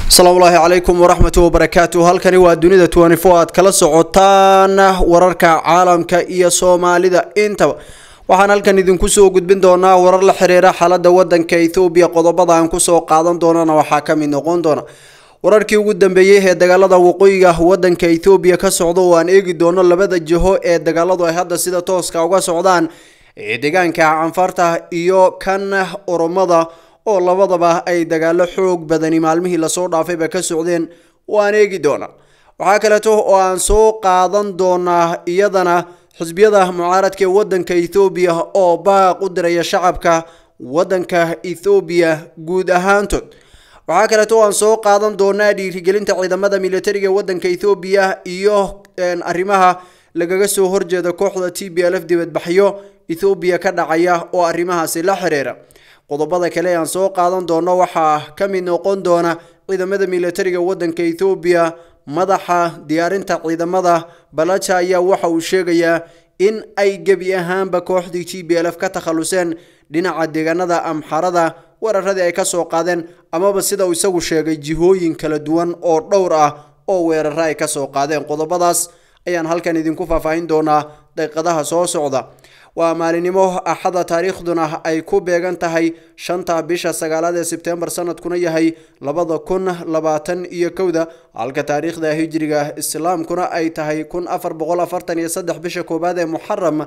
السلام الله عليكم ورحمة وبركاته. هالكني وادوني 24 kala socotaan wararka caalamka iyo Soomaalida intaba waxaan halkan idinku soo gudbin doonaa warar la xiriira xaaladda wadanka Ethiopia qodobada aan ku soo qaadan doonana waxa ka mid noqon doona wararkii ugu dambeeyay ee dagaalada waqooyiga wadanka Ethiopia ka socdo oo aan eegi doono labada jiho ee dagaaladu ay hadda sida tooska uga socdaan ee deegaanka Anfarta iyo kan Oromada oo labadaba ay dagaalo xoog badani maalmihii la soo dhaafay ba ka socdeen waan eegi doona waxa kale oo aan soo qaadan doona iyadana xisbiyada mucaaradka ee wadanka Ethiopia oo baaq u diray shacabka wadanka Ethiopia guud ahaantood waxa kale oo aan soo qaadan doona dhiirigelinta ciidamada militariga wadanka Ethiopia iyo arrimaha lagaga soo horjeeda kooxda TPLF dibadbaxyo Ethiopia ka dhacaya oo arrimahaasi la xiriira qodobada kale aan soo qaadan doono waxa ka mid noqon doona ciidamada militariga wadanka Ethiopia madaxa diyaarinta ciidamada Balacha ayaa waxa uu sheegayaa in ay gabi ahaanba kooxdii TPLF ka takhaluseen dhinaca deegaanada Amxarada weerarada ay ka soo qaadeen amaba sida uu isagu sheegay jihooyin kala duwan oo dhowr ah oo weerarada ay ka soo qaadeen qodobadaas ayaan halkan idinku faahfaahin doonaa daqiiqadaha soo socda waa maalinimo axada taariikhduna ay ku beegan tahay 5 bisha 9 September sanadkuna yahay 2021 halka taariikhda hijriga islaamkuna ay tahay 1443 bisha koobaad ee Muharram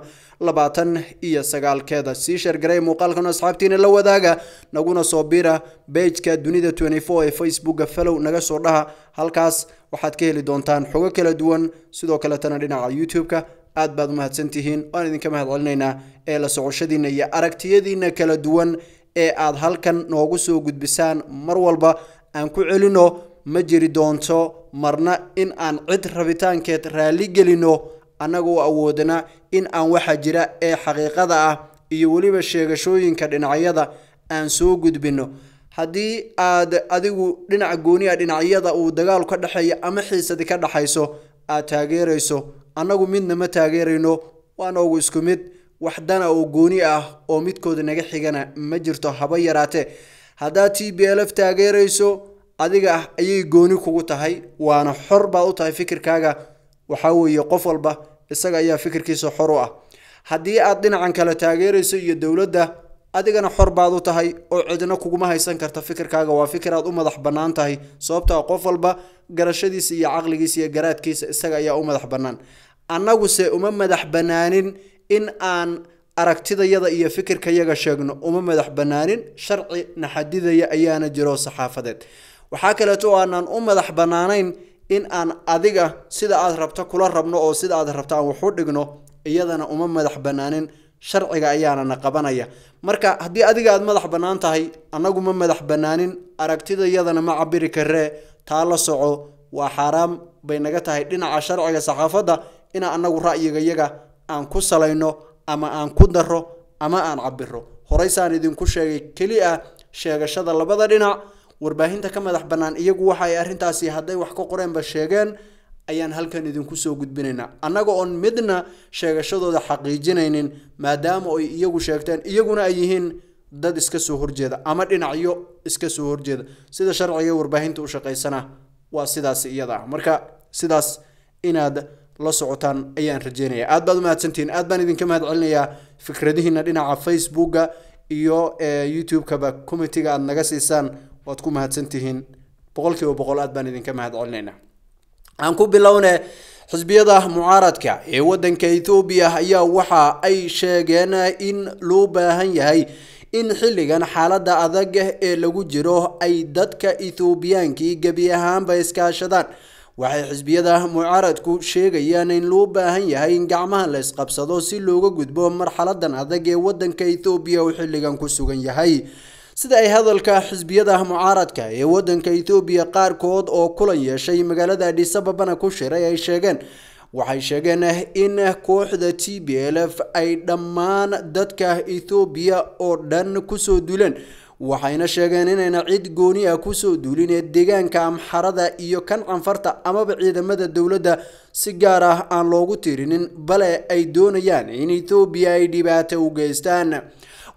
29 si shargaray muuqaalkan asxaabtiina la wadaaga naguna soo bira page-ka dunida 24 ee Facebook follow naga soo dhaha halkaas waxaad ka heli doontaan xogo kala duwan sidoo kale tan dhinaca YouTube-ka aad baad mahadsantihiin waan idinka mahadcelinaynaa ee la socoshadiina iyo aragtiyadiina kala duwan ee aad halkan noogu soo gudbisaan mar walba aan ku celino ma jiri doonto marna in aan cid rabitaankeed raali gelino anagoo awoodana in aan waxa jira ee xaqiiqada ah iyo waliba sheegashooyinka dhinacyada aan soo gudbino haddii aad adigu dhinac gooni ah dhinacyada uu dagaal ka dhaxeeyo ama xiisad ka dhaxayso aad taageerayso anagu midna ma taageerayno waana ugu isku mid waxdana oo gooni ah oo midkooda naga xigana ma jirto haba yaraatee hadaa TPLF taageerayso adiga ayay gooni kugu tahay waana xor baad u tahay fikirkaaga waxa weeye qof walba isaga ayaa fikirkiisa xor u ah hadii aad dhinacan kale taageerayso iyo dawladda adigana xor baad u tahay oo cidna kuguma haysan karta fikirkaaga waa fikir aad u madax banaan tahay sababtoo qof walba garashadiisa iyo aqligiisa iyo garaadkiisa isaga ayaa u madax banaan annagu se uma madax banaanin in aan aragtidayada iyo fikirkayaga sheegno uma madax banaanin sharci naxadidaya ayaana jiro saxaafadeed waxa kale oo aanan u madax banaanayn in aan adiga sida aad rabto kula rabno oo sida aad rabto aan wax u dhigno iyadana uma madax banaanin sharciga ayaana qabanaya marka hadii adiga aad madax banaan tahay anagu ma madax banaanin aragtidayadana ma cabiri karee taa la soco waa xaraam bay naga tahay dhinaca sharciga saxaafada ina anagu ra'yigayaga aan ku salayno ama aan ku daro ama aan cabiro horeysaan idinku sheegay kaliya sheegashada labada dhinac warbaahinta ka madax banaan iyagu waxa ay arintaasi haday wax ka qoreen ba sheegeen ayaan halkan idinku soo gudbinaynaa anaga on midna sheegashadooda xaqiijinaynin maadaama ay iyagu sheegteen iyaguna ay yihiin dad iska soo horjeeda ama dhinacyo iska soo horjeeda sida sharciga warbaahinta u shaqeysana waa sidaas iyada marka sidaas inaad la socotaan ayaan rajeenayaa aad baad u mahadsantiin aad baan idinka mahadcelinayaa fikradihiina dhinaca Facebook-ga iyo YouTube-ka ba committee-ga aad naga siisaan waad ku mahadsantihiin boqolkiiba boqol aad baan idinka mahadcelinaynaa aan ku bilownaa xisbiyada mucaaradka ee wadanka Ethiopia ayaa waxa ay sheegeen in loo baahan yahay in xilligan xaaladda adag ee lagu jiro ay dadka Ethiopiaanki gabi ahaanba iskaashadaan waxay xisbiyada mucaaradku sheegayaan in loo baahan yahay in gacmaha la isqabsado si looga gudbo marxaladan adag ee wadanka Ethiopia uu xilligan ku sugan yahay sida ay hadalka xisbiyada mucaaradka ee wadanka Ethiopia qaarkood oo kulan yeeshay magaalada Addis Ababa ku shiray ay sheegeen waxay sheegeen in kooxda TPLF ay dhammaan dadka Ethiopia oo dhan ku soo duuleen waxayna sheegeen inayna cid gooni ah ku soo duulin deegaanka Amxarada iyo kan Anfarta amaba ciidamada dawladda si gaar ah aan loogu tirinin bale ay doonayaan in Ethiopia ay dhibaato u geystaan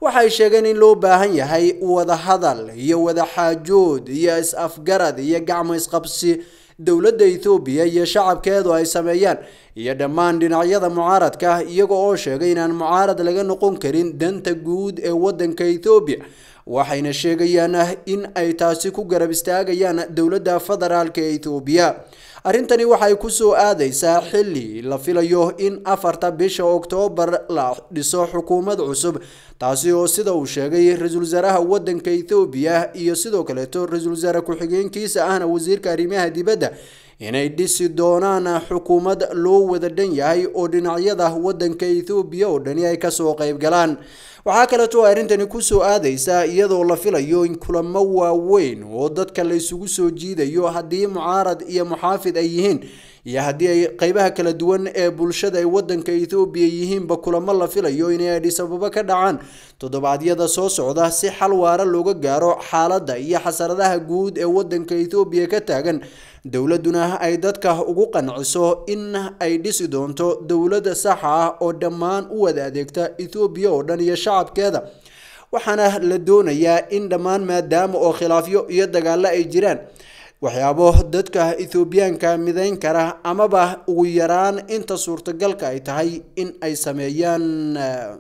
waxay sheegeen in loo baahan yahay wada hadal iyo wada xaajood iyo is-afgarad iyo gacmo isqabsi dowladda Ethiopia iyo shacabkeedu ay sameeyaan iyo dhammaan dhinacyada mucaaradka iyaga oo sheegay inaan mucaarad laga noqon karin danta guud ee wadanka Ethiopia waxayna sheegayaan in ay taasi ku garab istaagayaan dowladda federaalka ee Ethiopia arintani waxay ku soo aadaysaa xilli la filayo in 4 bisha Oktoobar la dhiso xukuumad cusub taasi oo sida uu sheegay ra'iisul wasaaraha wadanka Ethiopia iyo sidoo kale ra'iisul wasaare ku-xigeenkiisa ahna wasiirka arrimaha dibadda inay dhisi doonaan xukuumad loo wada dhan yahay oo dhinacyada wadanka Ethiopia oo dhani ay ka soo qayb galaan waxa kale oo arintani ku soo aadaysaa iyadoo la filayo in kulamo waaweyn oo dadka la isugu soo jiidayo hadii mucaarad iyo muxaafid ay yihiin iyo hadii ay qaybaha kala duwan ee bulshada ay wadanka Ethiopia yihiin ba kulamo la filayo in ay sabab ka dhacaan toddobaadyada soo socda si xal waara looga gaaro xaaladda iyo xasaradaha guud ee wadanka Ethiopia ka taagan dowladuna ay dadka ugu qanciso in ay dhisi doonto dowlad sax ah oo dhammaan u wada adeegta Ethiopia oo dhan iyo shacabkeeda waxaana la doonayaa in dhammaan maadaama oo khilaafyo iyo dagaalo ay jiraan waxyaabo dadka Ethiopianka midayn kara amaba ugu yaraan inta suurtagalka ay tahay in ay sameeyaan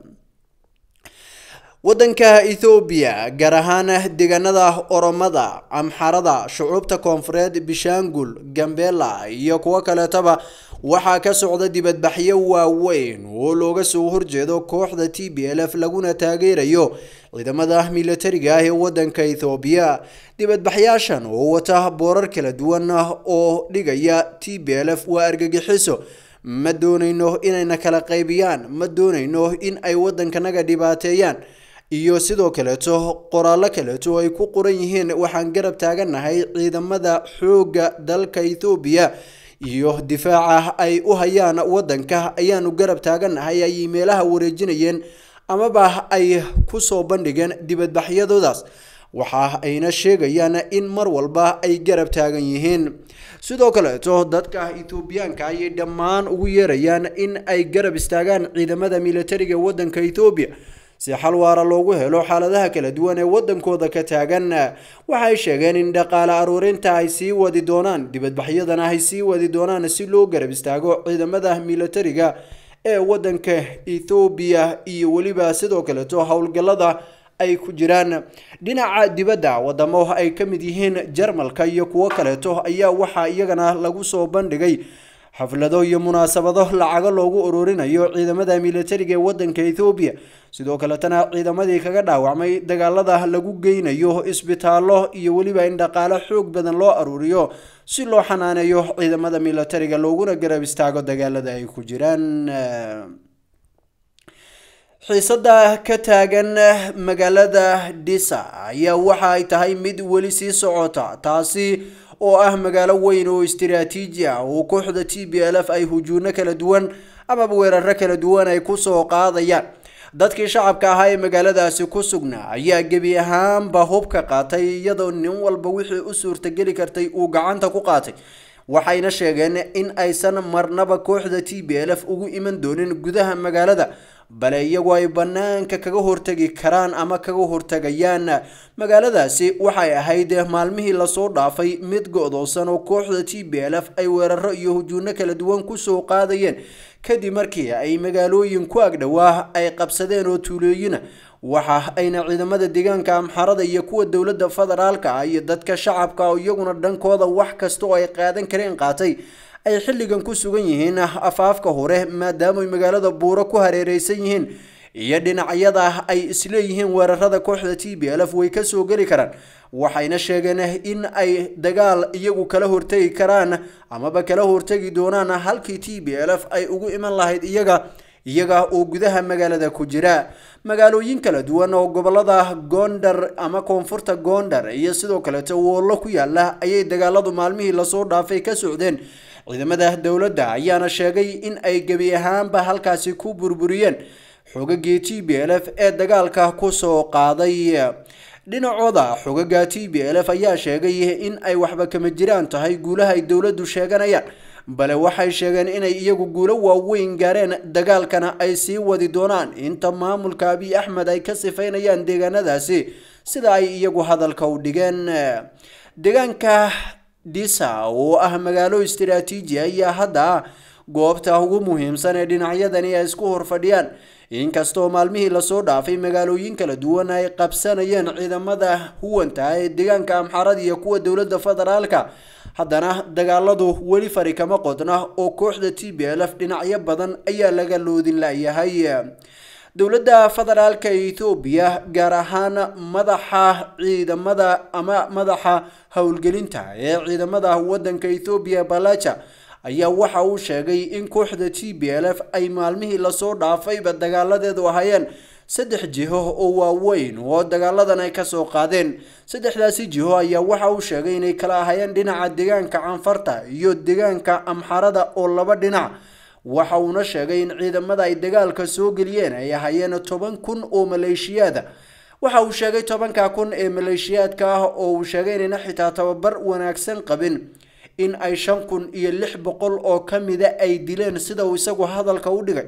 wadanka Ethiopia gaar ahaan deegaanada Oromada Amharada shucuubta koonfureed Bishangul Gambela iyo kuwa kale taba waxa ka socda dibadbaxyo waaweyn oo looga soo horjeedo kooxda TPLF laguna taageerayo ciidamada militariga ee wadanka Ethiopia dibadbaxyaashan oo wata boorar kala duwan oo dhigaya TPLF waa argagixiso ma doonayno inayna kala qaybiyaan ma doonayno in ay wadankanaga dhibaateeyaan iyo sidoo kale qoraalo kale oo ay ku qoran yihiin waxaan garab taaganahay ciidamada xooga dalka Ethiopia iyo difaaca ay u hayaan wadanka ayaanu garab taaganahay ay meelaha wareejinayeen amaba ay ku soo bandhigeen dibadbaxyadoodaas waxa ayna sheegayaan in mar walba ay garab taagan yihiin sidoo kale dadka Ethiopianka ay dhammaan ugu yeerayaan in ay garab istaagaan ciidamada militariga wadanka Ethiopia si xal waara loogu helo xaaladaha kala duwan ee wadankooda ka taagan waxay sheegeen in dhaqaale aruurinta ay sii wadi doonaan dibadbaxyadana ay sii wadi doonaan si loo garab istaago ciidamada militariga ee wadanka Ethiopia iyo waliba sidoo kale hawlgallada ay ku jiraan dhinaca dibadda wadamo ay ka mid yihiin Jarmalka iyo kuwa kale ayaa waxa iyagana lagu soo bandhigay xaflado iyo munaasabado lacag loogu ururinayo ciidamada militariga ee wadanka Ethiopia sidoo kale tana ciidamadii kaga dhaawacmay dagaalada lagu geynayo isbitaallo iyo waliba in dhaqaale xoog badan loo ururiyo si loo xanaaneeyo ciidamada militariga looguna garab istaago dagaalada ay ku jiraan xiisada ka taagan magaalada Disa ayaa waxa ay tahay mid wali sii socota taasi oo ah magaalo weyn oo istiraatiiji ah oo kooxda TPLF ay hujuuno kala duwan ama weerarro kala duwan ay ku soo qaadayaan dadkii shacabka ahaa ee magaaladaasi ku sugnaa ayaa gebi ahaanba hubka qaatay iyadoo nin walba wixii u suurtageli kartay uu gacanta ku qaatay waxayna sheegeen in aysan marnaba kooxda TPLF ugu iman doonin gudaha magaalada bale iyagu ay banaanka kaga hortagi karaan ama kaga hortagayaan magaaladaasi waxay ahayd maalmihii la soo dhaafay mid go'doosan oo kooxda TPLF ay weerarro iyo hujuuno kala duwan ku soo qaadayeen kadib markii ay magaalooyin ku agdhawaa ay qabsadeen oo tuulooyin waxa ayna ciidamada deegaanka Amharada iyo kuwa dawladda federaalka iyo dadka shacabka oo iyaguna dhankooda wax kasta oo ay qaadan kareen qaatay ay xilligan ku sugan yihiin afaafka hore maadaama magaalada buuro ku hareereysan yihiin iyo dhinacyada ay isleeyihiin weerarada kooxda TPLF way ka soo gali karaan waxayna sheegeen in ay dagaal iyagu kala hortagi karaan amaba kala hortagi doonaan halkii TPLF ay ugu iman lahayd iyaga oo gudaha magaalada ku jira magaalooyin kala duwan oo gobolada Gondar ama koonfurta Gondar iyo sidoo kale Wollo ku yaala ayay dagaaladu maalmihii la soo dhaafay ka socdeen ciidamada dawladda ayaana sheegay in ay gabi ahaanba halkaasi ku burburiyeen xoogagii TPLF ee dagaalka ku soo qaaday dhinacooda xogaga TPLF ayaa sheegay in ay waxba kama jiraan tahay guulaha ay dawladdu sheeganayaan bale waxay sheegeen inay iyagu guulo waaweyn gaareen dagaalkana ay sii wadi doonaan inta maamulka Abiy Ahmed ay ka sifaynayaan deegaanadaasi sida ay iyagu hadalka u dhigeen. deegaanka Disa oo ah magaalo istiraatiiji ayaa hadda goobta ugu muhiimsan ee dhinacyadani ay isku horfadhiyaan inkastoo maalmihii la soo dhaafay magaalooyin kala duwan ay qabsanayeen ciidamada huwanta ee deegaanka Amxaarada iyo kuwa dowladda federaalka. haddana dagaaladu weli fari kama qodna oo kooxda TPLF dhinacyo badan ayaa laga loodin laayahay. dowladda federaalka Ethiopia gaar ahaan madaxa ciidamada ama madaxa howlgelinta ee ciidamada wadanka Ethiopia Balacha ayaa waxa uu sheegay in kooxda TPLF ay maalmihii la soo dhaafayba dagaaladeedu ahayeen 3 jiho oo waaweyn oo dagaaladan ay ka soo qaadeen. saddexdaasi jiho ayaa waxa uu sheegay inay kala ahayeen dhinaca deegaanka Canfarta iyo deegaanka Amxaarada oo laba dhinac. waxa uu sheegay in ciidamada ay dagaalka soo galiyeen ay ahayeen 10,000 oo maleeshiyaad. waxa uu sheegay 10,000 ee maleeshiyaadka ah oo uu sheegay inay xitaa tababar wanaagsan qabin in ay 5,600 oo kamida ay dileen sida uu isagu hadalka u dhigay.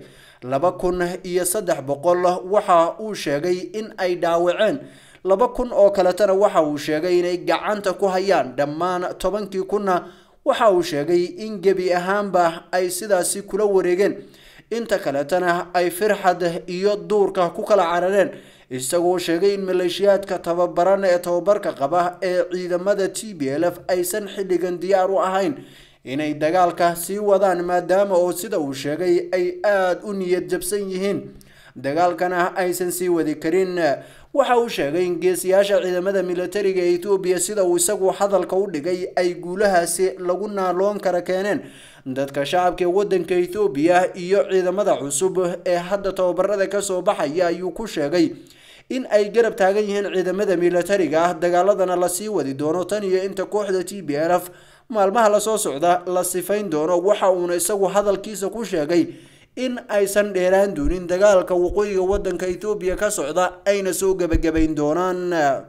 2,300 waxa uu sheegay in ay dhaawaceen 2,000 oo kaletana waxa uu sheegay inay gacanta ku hayaan dhammaan 10,000 waxa uu sheegay in gebi ahaanba ay sidaasi kula wareegeen inta kaletana ay firxad iyo duurka ku kala carareen isagoo sheegay in maleeshiyaadka tababaran ee tababarka qaba ee ciidamada TPLF aysan xilligan diyaar u ahayn inay dagaalka sii wadaan maadaama oo sida uu sheegay ay aad u niyad jabsan yihiin dagaalkana aysan sii wadi karin. waxa uu sheegay in geesiyaasha ciidamada militariga ee Ethiopia sida uu isagu hadalka u dhigay ay guulahaasi lagu naaloon kara keeneen dadka shacabka wadanka Ethiopia iyo ciidamada cusub ee hadda tababarada ka soo baxaya ayuu ku sheegay in ay garab taagan yihiin ciidamada militariga dagaaladana la sii wadi doono tan iyo inta kooxda TPLF maalmaha la soo socda la sifayn doono. waxa uu isagu hadalkiisa ku sheegay in aysan dheeraan doonin dagaalka waqooyiga wadanka Ethiopia ka socda ayna soo gabagabayn doonaan.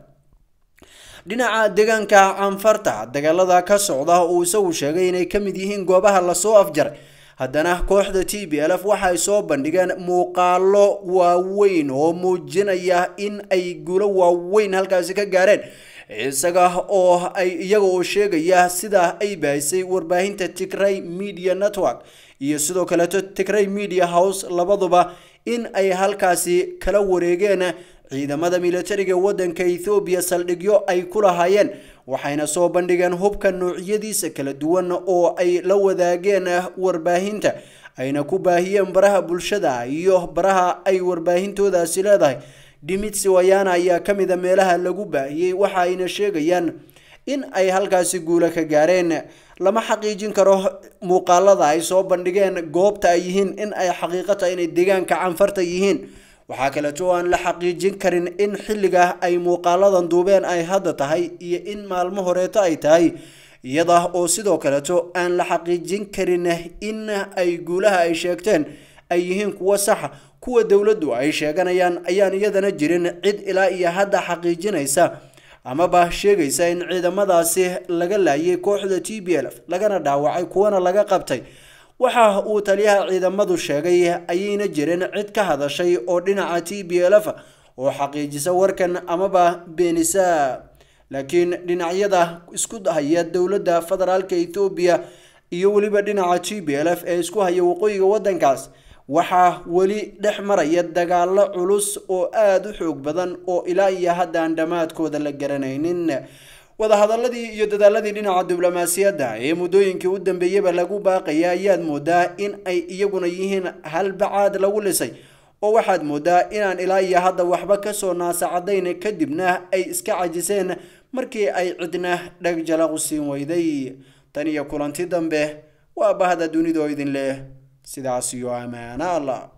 dhinaca deegaanka Canfarta dagaalada ka socda oo isagu sheegay inay kamid yihiin goobaha la soo afjaray. haddana kooxda TPLF waxa ay soo bandhigeen muuqaalo waaweyn oo muujinaya in ay guulo waaweyn halkaasi ka gaareen isaga oo ay iyaga oo sheegaya sida ay baahisay warbaahinta Tigray Media Network iyo sidoo kale Tigray Media House labaduba in ay halkaasi kala wareegeen ciidamada militariga wadanka Ethiopia saldhigyo ay ku lahaayeen waxayna soo bandhigeen hubka noocyadiisa kala duwan oo ay la wadaageen warbaahinta ayna ku baahiyeen baraha bulshada iyo baraha ay warbaahintoodaasi leedahay. Dimitsi Wayana ayaa kamida meelaha lagu baahiyay waxa ayna sheegayaan in ay halkaasi guula ka gaareen. lama xaqiijin karo muuqaalada ay soo bandhigeen goobta ay yihiin in ay xaqiiqata inay deegaanka Canfarta yihiin. waxa kale oo aan la xaqiijin karin in xilliga ay muuqaaladan duubeen ay hadda tahay iyo in maalmo horeeta ay tahay iyada oo sidoo kale aan la xaqiijin karin in ay guulaha ay sheegteen ay yihiin kuwa sax kuwa dawladdu ay sheeganayaan ayaan iyadana jirin cid ilaa iyo hadda xaqiijinaysa ama ba sheegaysa in ciidamadaasi laga laayay kooxda TPLF lagana dhaawacay kuwana laga qabtay. waxa uu taliyaha ciidamadu sheegay ayayna jireen cid ka hadashay oo dhinaca TPLF oo xaqiijisa warkan ama ba beenisa. laakiin dhinacyada isku haya dawladda federaalka Ethiopia iyo waliba dhinaca TPLF ee isku haya waqooyiga wadankaas waxa wali dhex maraya dagaalo culus oo aad u xoog badan oo ilaa iyo hadda aan dhamaadkooda la garanaynin. wada hadaladii iyo dadaaladii dhinaca diblomaasiyadda ee muddooyinkii u dambeeyay lagu baaqaya ayaad moodaa in ay iyaguna yihiin hal bacaad lagu lisay oo waxaad moodaa inaan ilaa iyo hadda waxba ka soo naasacadayn kadibna ay iska cajiseen markii ay cidna dhagjala u siin weyday. tan iyo kulanti dambe waa bahda dunida oo idin leh sidaas iyo amaana Allah.